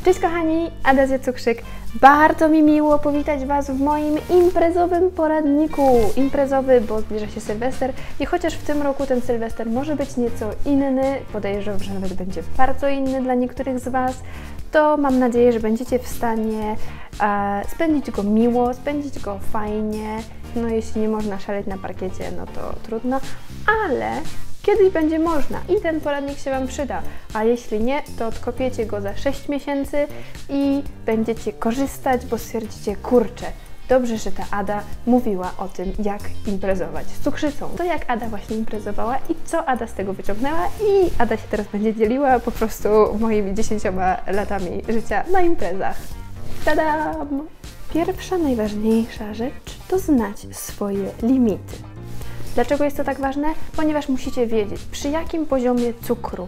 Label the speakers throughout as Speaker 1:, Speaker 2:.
Speaker 1: Cześć kochani, Ada z Cukrzyk. Bardzo mi miło powitać Was w moim imprezowym poradniku. Imprezowy, bo zbliża się Sylwester i chociaż w tym roku ten Sylwester może być nieco inny, podejrzewam, że nawet będzie bardzo inny dla niektórych z Was, to mam nadzieję, że będziecie w stanie spędzić go miło, spędzić go fajnie. No jeśli nie można szaleć na parkiecie, no to trudno, ale kiedyś będzie można i ten poradnik się Wam przyda, a jeśli nie, to odkopiecie go za 6 miesięcy i będziecie korzystać, bo stwierdzicie, kurczę, dobrze, że ta Ada mówiła o tym, jak imprezować z cukrzycą. To jak Ada właśnie imprezowała i co Ada z tego wyciągnęła i Ada się teraz będzie dzieliła po prostu moimi 10 latami życia na imprezach. Tadam! Pierwsza, najważniejsza rzecz to znać swoje limity. Dlaczego jest to tak ważne? Ponieważ musicie wiedzieć, przy jakim poziomie cukru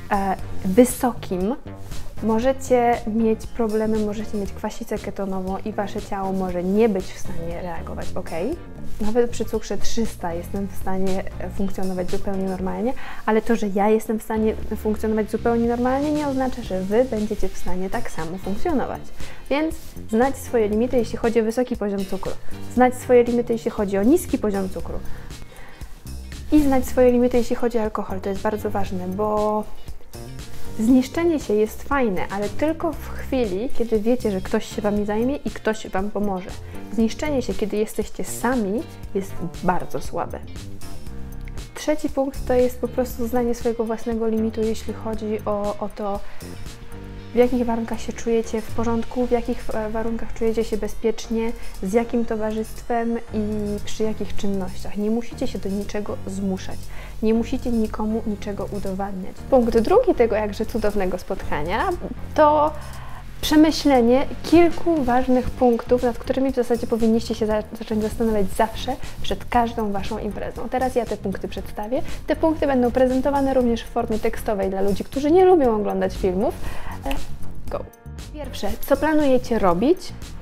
Speaker 1: wysokim możecie mieć problemy, możecie mieć kwasicę ketonową i Wasze ciało może nie być w stanie reagować, ok? Nawet przy cukrze 300 jestem w stanie funkcjonować zupełnie normalnie, ale to, że ja jestem w stanie funkcjonować zupełnie normalnie, nie oznacza, że Wy będziecie w stanie tak samo funkcjonować. Więc znać swoje limity, jeśli chodzi o wysoki poziom cukru, znać swoje limity, jeśli chodzi o niski poziom cukru, i znać swoje limity, jeśli chodzi o alkohol. To jest bardzo ważne, bo zniszczenie się jest fajne, ale tylko w chwili, kiedy wiecie, że ktoś się Wami zajmie i ktoś Wam pomoże. Zniszczenie się, kiedy jesteście sami, jest bardzo słabe. Trzeci punkt to jest po prostu znanie swojego własnego limitu, jeśli chodzi o to, w jakich warunkach się czujecie w porządku, w jakich warunkach czujecie się bezpiecznie, z jakim towarzystwem i przy jakich czynnościach. Nie musicie się do niczego zmuszać, nie musicie nikomu niczego udowadniać. Punkt drugi tego jakże cudownego spotkania to przemyślenie kilku ważnych punktów, nad którymi w zasadzie powinniście się zacząć zastanawiać zawsze przed każdą Waszą imprezą. Teraz ja te punkty przedstawię. Te punkty będą prezentowane również w formie tekstowej dla ludzi, którzy nie lubią oglądać filmów. Go! Pierwsze, co planujecie robić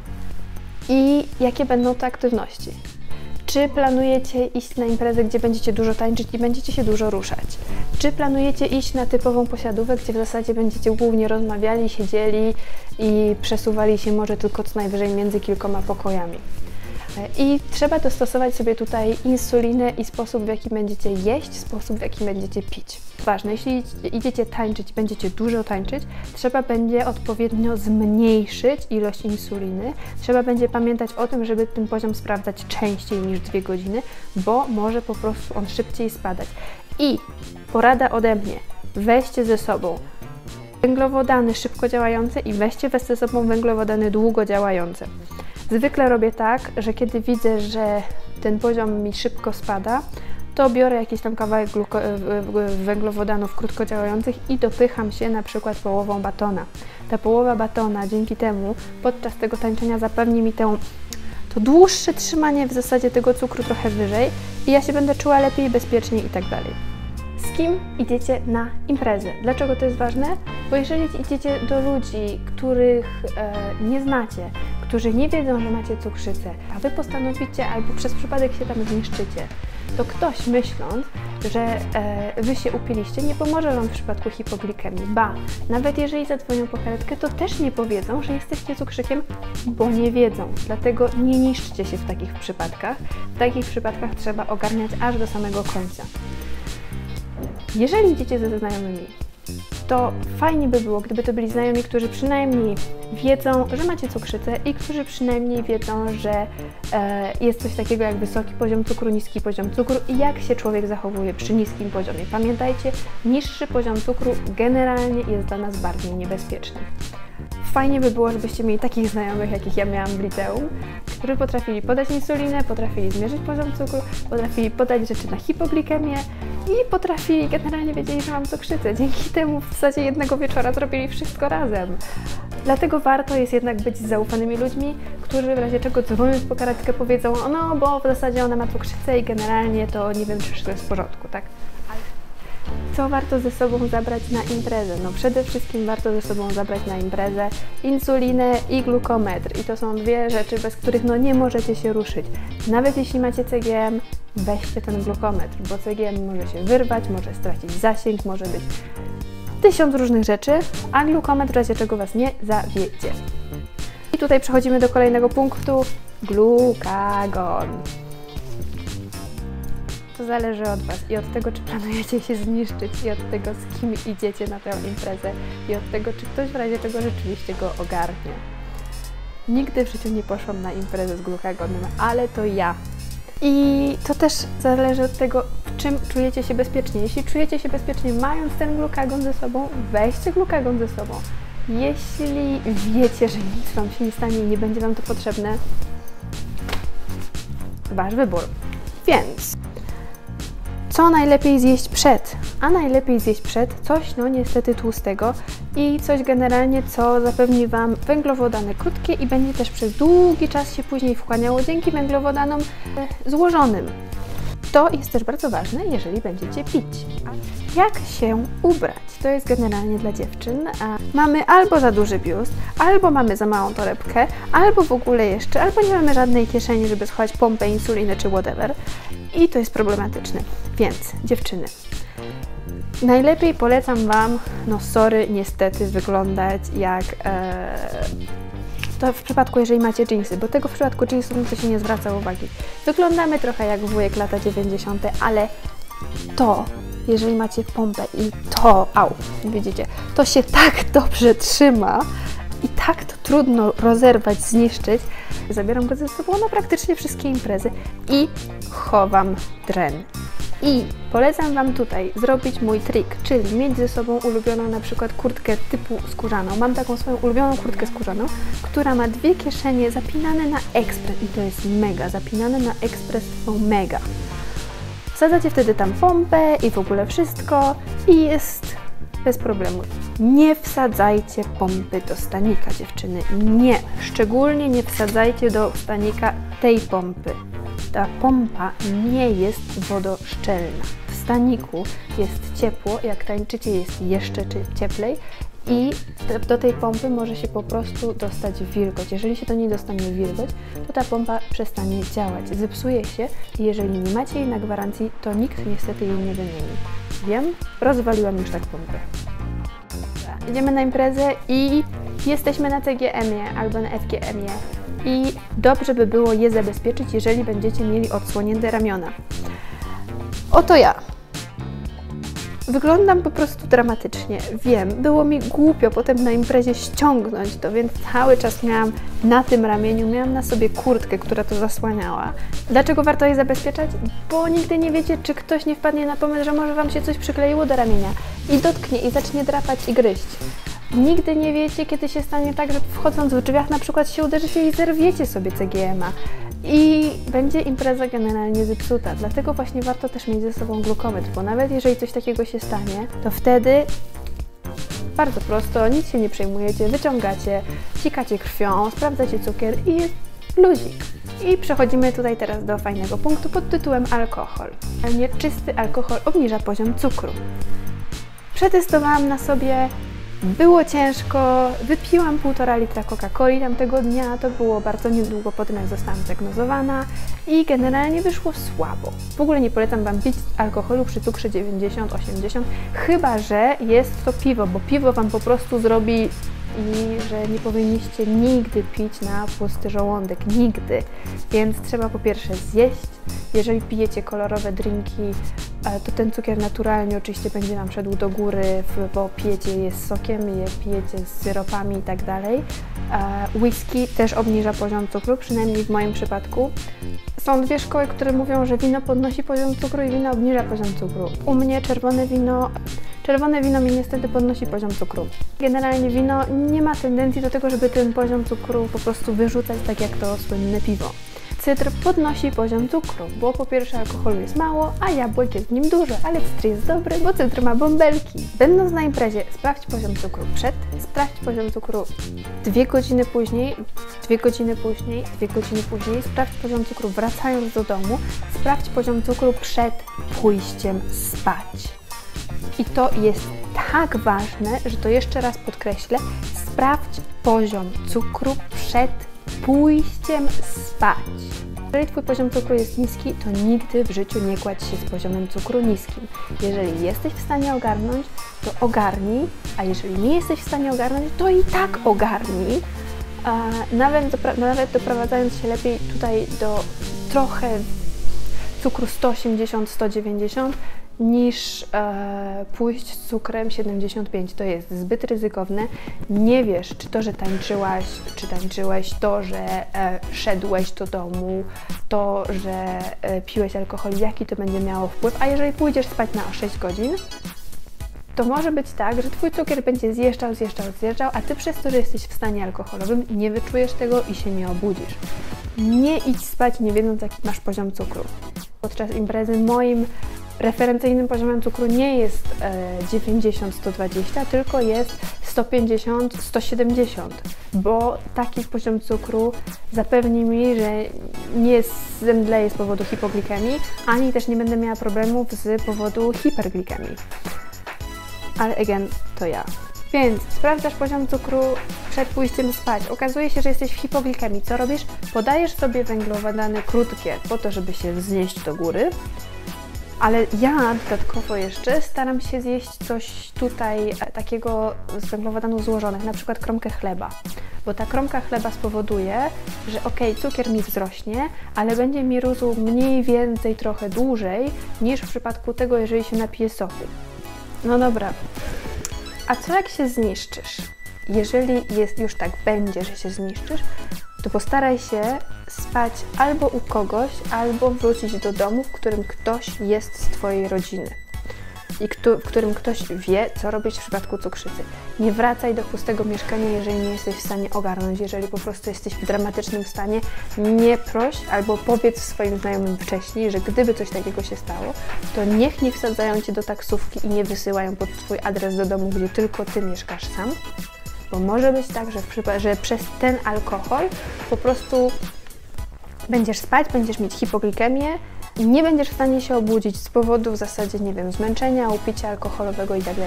Speaker 1: i jakie będą to aktywności? Czy planujecie iść na imprezę, gdzie będziecie dużo tańczyć i będziecie się dużo ruszać? Czy planujecie iść na typową posiadówkę, gdzie w zasadzie będziecie głównie rozmawiali, siedzieli i przesuwali się może tylko co najwyżej między kilkoma pokojami? I trzeba dostosować sobie tutaj insulinę i sposób, w jaki będziecie jeść, sposób, w jaki będziecie pić. Ważne, jeśli idziecie tańczyć i będziecie dużo tańczyć, trzeba będzie odpowiednio zmniejszyć ilość insuliny. Trzeba będzie pamiętać o tym, żeby ten poziom sprawdzać częściej niż 2 godziny, bo może po prostu on szybciej spadać. I porada ode mnie, weźcie ze sobą węglowodany szybko działające i weźcie ze sobą węglowodany długo działające. Zwykle robię tak, że kiedy widzę, że ten poziom mi szybko spada, to biorę jakiś tam kawałek węglowodanów krótkodziałających i dopycham się na przykład połową batona. Ta połowa batona dzięki temu podczas tego tańczenia zapewni mi to dłuższe trzymanie w zasadzie tego cukru trochę wyżej i ja się będę czuła lepiej, bezpieczniej i tak dalej. Z kim idziecie na imprezę? Dlaczego to jest ważne? Bo jeżeli idziecie do ludzi, których nie znacie, którzy nie wiedzą, że macie cukrzycę, a Wy postanowicie albo przez przypadek się tam zniszczycie, to ktoś myśląc, że Wy się upiliście, nie pomoże Wam w przypadku hipoglikemii. Ba, nawet jeżeli zadzwonią po karetkę, to też nie powiedzą, że jesteście cukrzykiem, bo nie wiedzą. Dlatego nie niszczcie się w takich przypadkach. W takich przypadkach trzeba ogarniać aż do samego końca. Jeżeli idziecie ze znajomymi, to fajnie by było, gdyby to byli znajomi, którzy przynajmniej wiedzą, że macie cukrzycę i którzy przynajmniej wiedzą, że jest coś takiego jak wysoki poziom cukru, niski poziom cukru i jak się człowiek zachowuje przy niskim poziomie. Pamiętajcie, niższy poziom cukru generalnie jest dla nas bardziej niebezpieczny. Fajnie by było, żebyście mieli takich znajomych, jakich ja miałam w liceum, którzy potrafili podać insulinę, potrafili zmierzyć poziom cukru, potrafili podać rzeczy na hipoglikemię i potrafili, generalnie wiedzieli, że mam cukrzycę. Dzięki temu w zasadzie jednego wieczora zrobili wszystko razem. Dlatego warto jest jednak być z zaufanymi ludźmi, którzy w razie czego dzwoniąc po karetkę powiedzą, no bo w zasadzie ona ma cukrzycę i generalnie to nie wiem, czy wszystko jest w porządku, tak? Co warto ze sobą zabrać na imprezę? No przede wszystkim warto ze sobą zabrać na imprezę insulinę i glukometr. I to są dwie rzeczy, bez których no nie możecie się ruszyć. Nawet jeśli macie CGM, weźcie ten glukometr, bo CGM może się wyrwać, może stracić zasięg, może być 1000 różnych rzeczy, a glukometr w razie czego Was nie zawiedzie. I tutaj przechodzimy do kolejnego punktu. Glukagon. To zależy od Was i od tego, czy planujecie się zniszczyć, i od tego, z kim idziecie na tę imprezę, i od tego, czy ktoś w razie czego rzeczywiście go ogarnie. Nigdy w życiu nie poszłam na imprezę z glukagonem, ale to ja. I to też zależy od tego, w czym czujecie się bezpiecznie. Jeśli czujecie się bezpiecznie mając ten glukagon ze sobą, weźcie glukagon ze sobą. Jeśli wiecie, że nic Wam się nie stanie i nie będzie Wam to potrzebne, Wasz wybór. Więc co najlepiej zjeść przed? A najlepiej zjeść przed coś, no niestety tłustego i coś generalnie, co zapewni Wam węglowodany krótkie i będzie też przez długi czas się później wchłaniało dzięki węglowodanom złożonym. To jest też bardzo ważne, jeżeli będziecie pić. Jak się ubrać? To jest generalnie dla dziewczyn. Mamy albo za duży biust, albo mamy za małą torebkę, albo w ogóle jeszcze, albo nie mamy żadnej kieszeni, żeby schować pompę insuliny czy whatever. I to jest problematyczne. Więc dziewczyny, najlepiej polecam Wam, no sorry, niestety wyglądać jak... To w przypadku, jeżeli macie dżinsy, bo tego w przypadku jeansów to się nie zwraca uwagi. Wyglądamy trochę jak wujek lata 90., ale to, jeżeli macie pompę i to, widzicie, to się tak dobrze trzyma i tak to trudno rozerwać, zniszczyć. Zabieram go ze sobą na praktycznie wszystkie imprezy i chowam dren. I polecam Wam tutaj zrobić mój trik, czyli mieć ze sobą ulubioną na przykład kurtkę typu skórzaną. Mam taką swoją ulubioną kurtkę skórzaną, która ma 2 kieszenie zapinane na ekspres i to jest mega, zapinane na ekspres są mega. Wsadzacie wtedy tam pompę i w ogóle wszystko i jest bez problemu. Nie wsadzajcie pompy do stanika, dziewczyny. Nie, szczególnie nie wsadzajcie do stanika tej pompy. Ta pompa nie jest wodoszczelna. W staniku jest ciepło, jak tańczycie jest jeszcze cieplej i do tej pompy może się po prostu dostać wilgoć. Jeżeli się do niej dostanie wilgoć, to ta pompa przestanie działać, zepsuje się i jeżeli nie macie jej na gwarancji, to nikt niestety jej nie wymieni. Wiem, rozwaliłam już tak pompę. Idziemy na imprezę i jesteśmy na CGM-ie albo na FGM-ie. I dobrze by było je zabezpieczyć, jeżeli będziecie mieli odsłonięte ramiona. Oto ja. Wyglądam po prostu dramatycznie. Wiem, było mi głupio potem na imprezie ściągnąć to, więc cały czas miałam na tym ramieniu, miałam na sobie kurtkę, która to zasłaniała. Dlaczego warto je zabezpieczać? Bo nigdy nie wiecie, czy ktoś nie wpadnie na pomysł, że może Wam się coś przykleiło do ramienia i dotknie i zacznie drapać i gryźć. Nigdy nie wiecie, kiedy się stanie tak, że wchodząc w drzwiach na przykład się uderzycie i zerwiecie sobie CGM-a i będzie impreza generalnie zepsuta. Dlatego właśnie warto też mieć ze sobą glukometr, bo nawet jeżeli coś takiego się stanie, to wtedy bardzo prosto, nic się nie przejmujecie, wyciągacie, sikacie krwią, sprawdzacie cukier i jest luzik. I przechodzimy tutaj teraz do fajnego punktu pod tytułem alkohol. Czysty alkohol obniża poziom cukru. Przetestowałam na sobie. Było ciężko, wypiłam 1,5 litra Coca-Coli tamtego dnia, to było bardzo niedługo po tym, jak zostałam zdiagnozowana i generalnie wyszło słabo. W ogóle nie polecam Wam pić alkoholu przy cukrze 90-80, chyba że jest to piwo, bo piwo Wam po prostu zrobi i że nie powinniście nigdy pić na pusty żołądek, nigdy. Więc trzeba po pierwsze zjeść. Jeżeli pijecie kolorowe drinki, to ten cukier naturalnie oczywiście będzie Wam szedł do góry, bo pijecie je z sokiem, je pijecie z syropami i tak dalej. Whisky też obniża poziom cukru, przynajmniej w moim przypadku. Są 2 szkoły, które mówią, że wino podnosi poziom cukru i wino obniża poziom cukru. U mnie czerwone wino mi niestety podnosi poziom cukru. Generalnie wino nie ma tendencji do tego, żeby ten poziom cukru po prostu wyrzucać, tak jak to słynne piwo. Cydr podnosi poziom cukru, bo po pierwsze alkoholu jest mało, a jabłek jest w nim dużo, ale cydr jest dobry, bo cydr ma bąbelki. Będąc na imprezie, sprawdź poziom cukru przed, sprawdź poziom cukru 2 godziny później, 2 godziny później, 2 godziny później, sprawdź poziom cukru wracając do domu, sprawdź poziom cukru przed pójściem spać. I to jest tak ważne, że to jeszcze raz podkreślę, sprawdź poziom cukru przed pójściem spać. Jeżeli Twój poziom cukru jest niski, to nigdy w życiu nie kładź się z poziomem cukru niskim. Jeżeli jesteś w stanie ogarnąć, to ogarnij, a jeżeli nie jesteś w stanie ogarnąć, to i tak ogarnij. Nawet doprowadzając się lepiej tutaj do trochę cukru 180-190 niż pójść z cukrem 75. To jest zbyt ryzykowne. Nie wiesz, czy to, że tańczyłaś, czy tańczyłeś, to, że szedłeś do domu, to, że piłeś alkohol, jaki to będzie miało wpływ. A jeżeli pójdziesz spać na 6 godzin, to może być tak, że Twój cukier będzie zjeżdżał, a Ty przez to, że jesteś w stanie alkoholowym, nie wyczujesz tego i się nie obudzisz. Nie idź spać, nie wiedząc, jaki masz poziom cukru. Podczas imprezy moim referencyjnym poziomem cukru nie jest 90-120, tylko jest 150-170, bo taki poziom cukru zapewni mi, że nie zemdleję z powodu hipoglikemii, ani też nie będę miała problemów z powodu hiperglikemii. Ale again, to ja. Więc sprawdzasz poziom cukru przed pójściem spać. Okazuje się, że jesteś w hipoglikemii. Co robisz? Podajesz sobie węglowodany krótkie po to, żeby się wznieść do góry. Ale ja dodatkowo jeszcze staram się zjeść coś tutaj takiego z węglowodanów złożonych, na przykład kromkę chleba. Bo ta kromka chleba spowoduje, że cukier mi wzrośnie, ale będzie mi rósł mniej więcej trochę dłużej niż w przypadku tego, jeżeli się napije soku. No dobra, a co jak się zniszczysz? Jeżeli już tak będzie, że się zniszczysz, to postaraj się spać albo u kogoś, albo wrócić do domu, w którym ktoś jest z Twojej rodziny i w którym ktoś wie, co robić w przypadku cukrzycy. Nie wracaj do pustego mieszkania, jeżeli nie jesteś w stanie ogarnąć, jeżeli po prostu jesteś w dramatycznym stanie, nie proś albo powiedz swoim znajomym wcześniej, że gdyby coś takiego się stało, to niech nie wsadzają Cię do taksówki i nie wysyłają pod Twój adres do domu, gdzie tylko Ty mieszkasz sam, bo może być tak, że przez ten alkohol po prostu będziesz spać, będziesz mieć hipoglikemię, nie będziesz w stanie się obudzić z powodu w zasadzie, nie wiem, zmęczenia, upicia alkoholowego itd.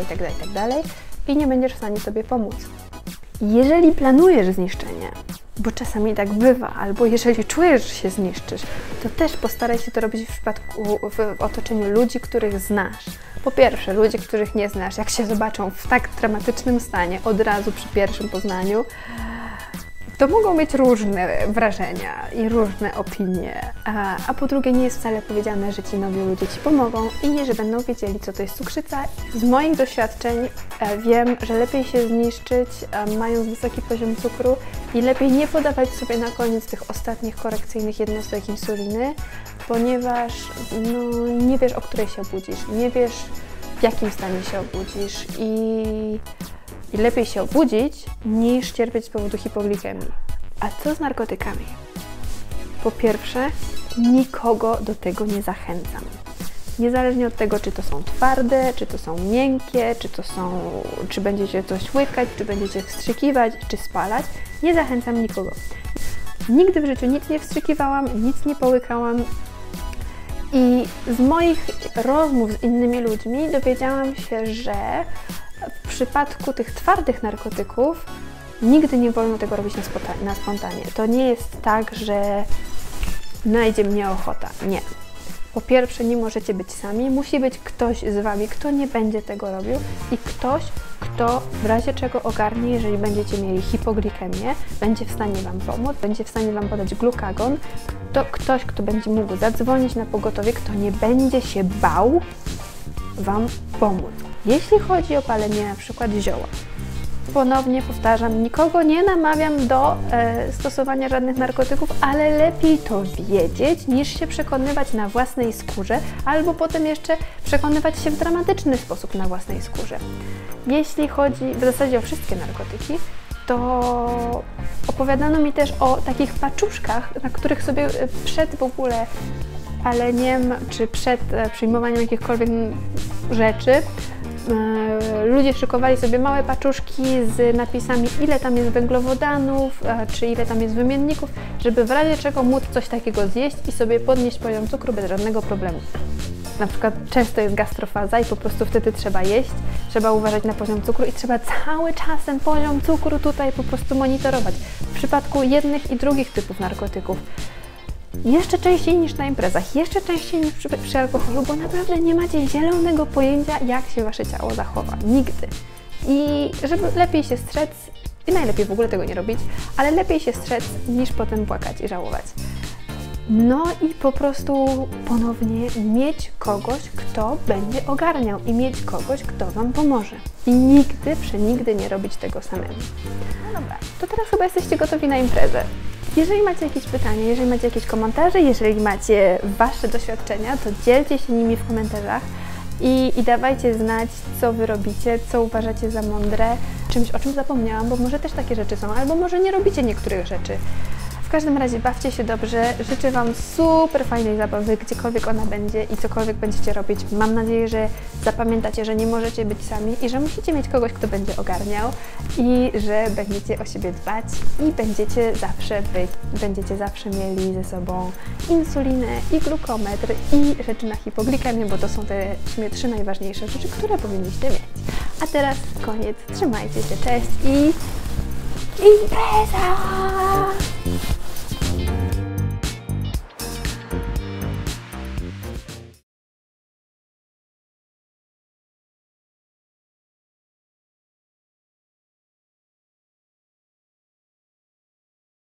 Speaker 1: I nie będziesz w stanie sobie pomóc. Jeżeli planujesz zniszczenie, bo czasami tak bywa, albo jeżeli czujesz, że się zniszczysz, to też postaraj się to robić w otoczeniu ludzi, których znasz. Po pierwsze, ludzie, których nie znasz, jak się zobaczą w tak dramatycznym stanie od razu przy pierwszym poznaniu, to mogą mieć różne wrażenia i różne opinie, a po drugie nie jest wcale powiedziane, że Ci nowi ludzie Ci pomogą i że będą wiedzieli, co to jest cukrzyca. Z moich doświadczeń wiem, że lepiej się zniszczyć, mając wysoki poziom cukru i lepiej nie podawać sobie na koniec tych ostatnich korekcyjnych jednostek insuliny, ponieważ nie wiesz, o której się obudzisz, nie wiesz, w jakim stanie się obudzisz i lepiej się obudzić, niż cierpieć z powodu hipoglikemii. A co z narkotykami? Po pierwsze, nikogo do tego nie zachęcam. Niezależnie od tego, czy to są twarde, czy to są miękkie, czy będziecie coś łykać, czy będziecie wstrzykiwać, czy spalać, nie zachęcam nikogo. Nigdy w życiu nic nie wstrzykiwałam, nic nie połykałam i z moich rozmów z innymi ludźmi dowiedziałam się, że w przypadku tych twardych narkotyków nigdy nie wolno tego robić na spontanie. To nie jest tak, że najdzie mnie ochota. Nie. Po pierwsze, nie możecie być sami, musi być ktoś z Wami, kto nie będzie tego robił i ktoś, kto w razie czego ogarnie, jeżeli będziecie mieli hipoglikemię, będzie w stanie Wam pomóc, będzie w stanie Wam podać glukagon, ktoś, kto będzie mógł zadzwonić na pogotowie, kto nie będzie się bał Wam pomóc. Jeśli chodzi o palenie na przykład zioła, ponownie powtarzam, nikogo nie namawiam do stosowania żadnych narkotyków, ale lepiej to wiedzieć, niż się przekonywać na własnej skórze, albo potem jeszcze przekonywać się w dramatyczny sposób na własnej skórze. Jeśli chodzi w zasadzie o wszystkie narkotyki, to opowiadano mi też o takich paczuszkach, na których sobie przed w ogóle paleniem, czy przed przyjmowaniem jakichkolwiek rzeczy ludzie szykowali sobie małe paczuszki z napisami, ile tam jest węglowodanów, czy ile tam jest wymienników, żeby w razie czego móc coś takiego zjeść i sobie podnieść poziom cukru bez żadnego problemu. Na przykład często jest gastrofaza i po prostu wtedy trzeba jeść, trzeba uważać na poziom cukru i trzeba cały czas ten poziom cukru tutaj po prostu monitorować. W przypadku jednych i drugich typów narkotyków Jeszcze częściej niż na imprezach, jeszcze częściej niż przy alkoholu, bo naprawdę nie macie zielonego pojęcia, jak się Wasze ciało zachowa. Nigdy. I żeby lepiej się strzec, i najlepiej w ogóle tego nie robić, ale lepiej się strzec niż potem płakać i żałować. No i po prostu ponownie mieć kogoś, kto będzie ogarniał i mieć kogoś, kto Wam pomoże. I nigdy, przenigdy nie robić tego samemu. No dobra, to teraz chyba jesteście gotowi na imprezę. Jeżeli macie jakieś pytania, jeżeli macie jakieś komentarze, jeżeli macie Wasze doświadczenia, to dzielcie się nimi w komentarzach i dawajcie znać, co Wy robicie, co uważacie za mądre, czymś, o czym zapomniałam, bo może też takie rzeczy są, albo może nie robicie niektórych rzeczy. W każdym razie bawcie się dobrze, życzę Wam super fajnej zabawy, gdziekolwiek ona będzie i cokolwiek będziecie robić. Mam nadzieję, że zapamiętacie, że nie możecie być sami i że musicie mieć kogoś, kto będzie ogarniał i że będziecie o siebie dbać i będziecie zawsze mieli ze sobą insulinę i glukometr i rzeczy na hipoglikemię, bo to są te w sumie 3 najważniejsze rzeczy, które powinniście mieć. A teraz koniec, trzymajcie się, cześć i impreza!